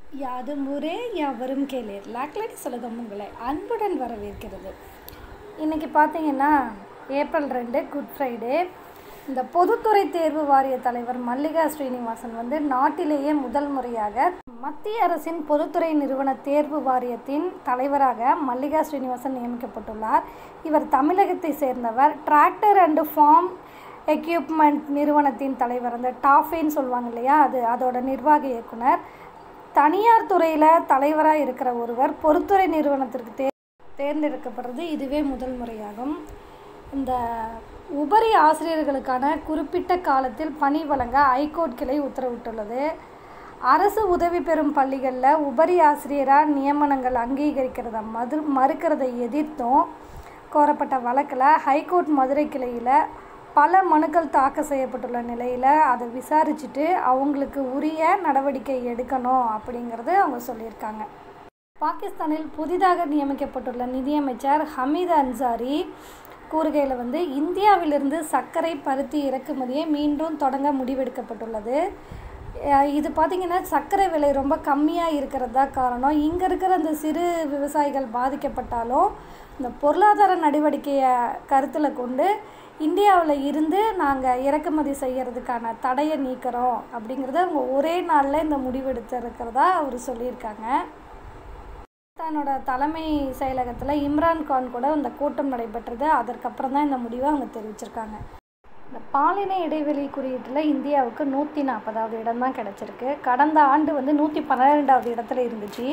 யாதும் ஊரே யாவரும் கேளீர் லாக்லடி சுலகம் உங்களை அன்புடன் வரவேற்கிறது. இன்றைக்கி பார்த்தீங்கன்னா ஏப்ரல் 2 குட் ஃப்ரைடே. இந்த பொதுத்துறை தேர்வு வாரிய தலைவர் மல்லிகா ஸ்ரீனிவாசன் நாட்டிலேயே முதல் முறையாக மத்திய அரசின் பொதுத்துறை நிறுவன தேர்வு வாரியத்தின் தலைவராக மல்லிகா ஸ்ரீனிவாசன் நியமிக்கப்பட்டுள்ளார். இவர் தமிழகத்தை சேர்ந்தவர். டிராக்டர் அண்டு ஃபார்ம் எக்யூப்மெண்ட் நிறுவனத்தின் தலைவர், அந்த டாஃபேன்னு சொல்லுவாங்க இல்லையா, அதோட நிர்வாக இயக்குனர். தனியார் துறையில் தலைவராக இருக்கிற ஒருவர் பொதுத்துறை நிறுவனத்திற்கு தேர்ந்தெடுக்கப்படுறது இதுவே முதல் முறையாகும். இந்த உபரி ஆசிரியர்களுக்கான குறிப்பிட்ட காலத்தில் பணி வழங்க ஐகோர்ட் கிளை உத்தரவிட்டுள்ளது. அரசு உதவி பெறும் பள்ளிகளில் உபரி ஆசிரியராக நியமனங்கள் அங்கீகரிக்கிறத மறுக்கிறதை எதிர்த்தும் கோரப்பட்ட வழக்கில் ஹைகோர்ட் மதுரை கிளையில் பல மனுக்கள் தாக்கல் செய்யப்பட்டுள்ள நிலையில் அதை விசாரிச்சுட்டு அவங்களுக்கு உரிய நடவடிக்கை எடுக்கணும் அப்படிங்கிறது அவங்க சொல்லியிருக்காங்க. பாகிஸ்தானில் புதிதாக நியமிக்கப்பட்டுள்ள நிதியமைச்சர் ஹமீத் அன்சாரி கூறுகையில் இந்தியாவிலிருந்து சர்க்கரை பருத்தி இறக்குமதியை மீண்டும் தொடங்க முடிவெடுக்கப்பட்டுள்ளது. இது பார்த்திங்கன்னா சர்க்கரை விலை ரொம்ப கம்மியாக இருக்கிறது தான் காரணம். இங்கே இருக்கிற அந்த சிறு விவசாயிகள் பாதிக்கப்பட்டாலும் இந்த பொருளாதார நடவடிக்கையை கருத்தில் கொண்டு இந்தியாவில் இருந்து நாங்கள் இறக்குமதி செய்கிறதுக்கான தடையை நீக்கிறோம் அப்படிங்கிறத அவங்க ஒரே நாளில் இந்த முடிவெடுத்திருக்கிறதா அவர் சொல்லியிருக்காங்க. பாகிஸ்தானோட தலைமை செயலகத்தில் இம்ரான்கான் கூட இந்த கூட்டம் நடைபெற்றது. அதற்கப்புறம் தான் இந்த முடிவை அவங்க தெரிவிச்சிருக்காங்க. இந்த பாலின இடைவெளி குறியீட்டில் இந்தியாவுக்கு 140வது இடம் தான் கிடச்சிருக்கு. கடந்த ஆண்டு 112வது இடத்துல இருந்துச்சு.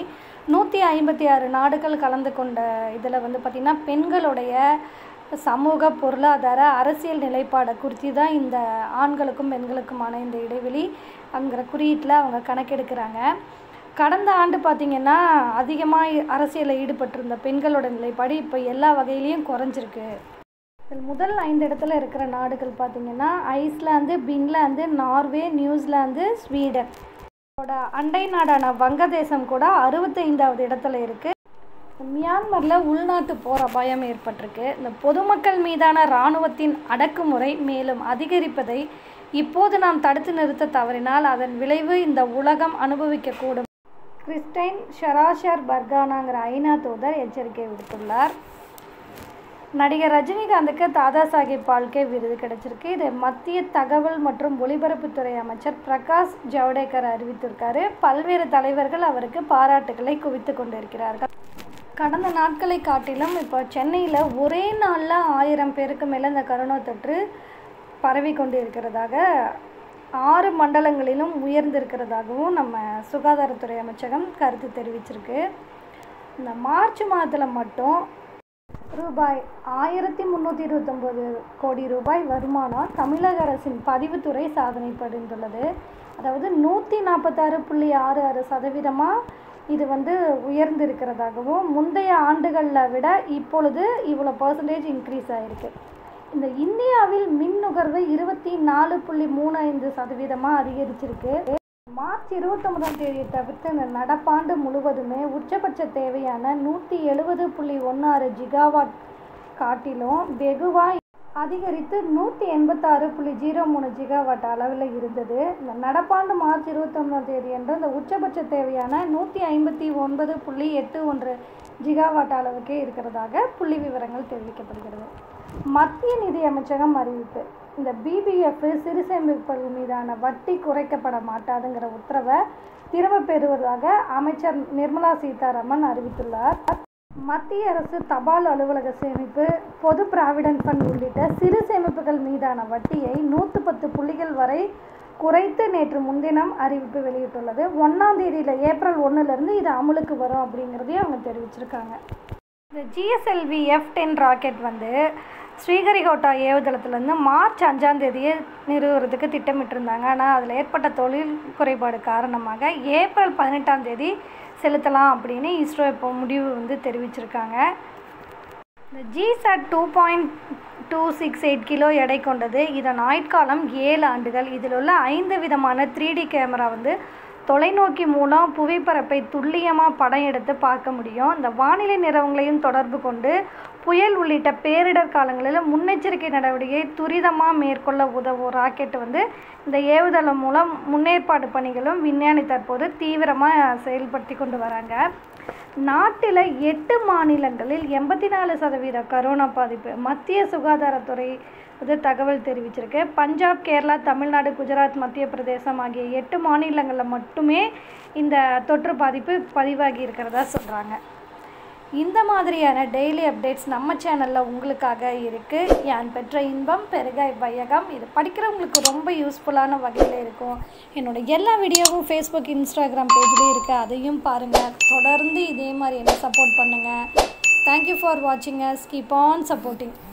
156 நாடுகள் கலந்து கொண்ட இதில் பார்த்திங்கன்னா பெண்களுடைய சமூக பொருளாதார அரசியல் நிலைப்பாடை குறித்து தான் இந்த ஆண்களுக்கும் பெண்களுக்குமான இந்த இடைவெளி அங்கிற குறியீட்டில் அவங்க கணக்கெடுக்கிறாங்க. கடந்த ஆண்டு பார்த்திங்கன்னா அதிகமாக அரசியலில் ஈடுபட்டிருந்த பெண்களோட நிலைப்பாடு இப்போ எல்லா வகையிலையும் குறைஞ்சிருக்கு. இதில் முதல் 5 இடத்துல இருக்கிற நாடுகள் பார்த்திங்கன்னா Iceland, Finland, Norway, New Zealand, Sweden. அதோட அண்டை நாடான வங்கதேசம் கூட 65வது இடத்துல இருக்குது. மியான்மரில் உள்நாட்டு போர் அபாயம் ஏற்பட்டிருக்கு. இந்த பொதுமக்கள் மீதான இராணுவத்தின் அடக்குமுறை மேலும் அதிகரிப்பதை இப்போது நாம் தடுத்து நிறுத்த தவறினால் அதன் விளைவு இந்த உலகம் அனுபவிக்கக்கூடும். கிறிஸ்டைன் ஷராஷர் பர்கானாங்கிற ஐநா தூதர் எச்சரிக்கை விடுத்துள்ளார். நடிகர் ரஜினிகாந்துக்கு தாதா சாஹேப் பால்கே விருது கிடைச்சிருக்கு. இது மத்திய தகவல் மற்றும் ஒலிபரப்புத்துறை அமைச்சர் பிரகாஷ் ஜவடேகர் அறிவித்திருக்காரு. பல்வேறு தலைவர்கள் அவருக்கு பாராட்டுகளை குவித்து கொண்டிருக்கிறார்கள். கடந்த நாட்களை காட்டிலும் இப்போ சென்னையில் ஒரே நாளில் 1000 பேருக்கு மேலே இந்த கரோனா தொற்று பரவி கொண்டு இருக்கிறதாக 6 மண்டலங்களிலும் உயர்ந்திருக்கிறதாகவும் நம்ம சுகாதாரத்துறை அமைச்சகம் கருத்து தெரிவிச்சிருக்கு. இந்த மார்ச் மாதத்தில் மட்டும் ரூபாய் 1329 கோடி ரூபாய் வருமானம் தமிழக அரசின் பதிவுத்துறை சாதனை படைந்துள்ளது. அதாவது 146.66% இது உயர்ந்திருக்கிறதாகவும் முந்தைய ஆண்டுகளில் விட இப்பொழுது இவ்வளோ % இன்க்ரீஸ் ஆகிருக்கு. இந்த இந்தியாவில் மின் நுகர்வு 24.35% அதிகரிச்சிருக்கு. மார்ச் 29ஆம் தேதியை தவிர்த்து இந்த நடப்பாண்டு முழுவதுமே உச்சபட்ச தேவையான 170.16 ஜிகாவாட் காட்டிலும் வெகுவாய் அதிகரித்து 186.03 ஜிகாவாட் அளவில் இருந்தது. இந்த நடப்பாண்டு மார்ச் 29ஆம் தேதி அன்று இந்த உச்சபட்ச தேவையான 159.81 ஜிகாவாட் அளவுக்கே இருக்கிறதாக புள்ளி விவரங்கள் தெரிவிக்கப்படுகிறது. மத்திய நிதி அமைச்சகம் அறிவிப்பு. இந்த பிபிஎஃப் சிறு சேமிப்புகள் மீதான வட்டி குறைக்கப்பட மாட்டாதுங்கிற உத்தரவை திரும்ப பெறுவதாக அமைச்சர் நிர்மலா சீதாராமன் அறிவித்துள்ளார். மத்திய அரசு தபால் அலுவலக சேமிப்பு, பொது ப்ராவிடன்ட் ஃபண்ட் உள்ளிட்ட சிறு சேமிப்புகள் மீதான வட்டியை 110 புள்ளிகள் வரை குறைத்து நேற்று முன்தினம் அறிவிப்பு வெளியிட்டுள்ளது. 1ஆம் தேதியில் ஏப்ரல் 1லேருந்து இது அமலுக்கு வரும் அப்படிங்கிறதையும் அவங்க தெரிவிச்சிருக்காங்க. இந்த ஜிஎஸ்எல்வி F-10 ராக்கெட் ஸ்ரீஹரிகோட்டா ஏவுதளத்துலேருந்து மார்ச் 5ஆம் தேதியை நிறுவுறதுக்கு திட்டமிட்டிருந்தாங்க. ஆனால் அதில் ஏற்பட்ட தொழில் குறைபாடு காரணமாக ஏப்ரல் 18ஆம் தேதி செலுத்தலாம் அப்படின்னு இஸ்ரோ இப்போ முடிவு தெரிவிச்சிருக்காங்க. இந்த ஜிசாட் 2.268 கிலோ எடை கொண்டது. இதன் ஆயுட்காலம் 7 ஆண்டுகள். இதில் உள்ள 5 விதமான 3D கேமரா தொலைநோக்கி மூலம் புவிப்பரப்பை துல்லியமாக படம் எடுத்து பார்க்க முடியும். இந்த வானிலை நிறுவனங்களையும் தொடர்பு கொண்டு புயல் உள்ளிட்ட பேரிடர் காலங்களில் முன்னெச்சரிக்கை நடவடிக்கையை துரிதமாக மேற்கொள்ள உதவும் ராக்கெட் இந்த ஏவுதளம் மூலம் முன்னேற்பாடு பணிகளும் விஞ்ஞானி தற்போது தீவிரமாக செயல்படுத்தி கொண்டு வராங்க. நாட்டில் 8 மாநிலங்களில் 84% கரோனா பாதிப்பு மத்திய சுகாதாரத்துறை தகவல் தெரிவிச்சிருக்கு. பஞ்சாப், கேரளா, தமிழ்நாடு, குஜராத், மத்திய பிரதேசம் ஆகிய 8 மாநிலங்களில் மட்டுமே இந்த தொற்று பாதிப்பு பதிவாகி இருக்கிறதா சொல்கிறாங்க. இந்த மாதிரியான டெய்லி அப்டேட்ஸ் நம்ம சேனலில் உங்களுக்காக இருக்குது. யான் பெற்ற இன்பம் பெருக வையகம். இது படிக்கிறவங்களுக்கு ரொம்ப யூஸ்ஃபுல்லான வகையில் இருக்கும். என்னோடய எல்லா வீடியோவும் ஃபேஸ்புக், இன்ஸ்டாகிராம் பேஜ்லேயும் இருக்குது. அதையும் பாருங்கள். தொடர்ந்து இதே மாதிரி என்ன சப்போர்ட் பண்ணுங்கள். தேங்க்யூ ஃபார் வாட்சிங் அஸ். Keep on supporting.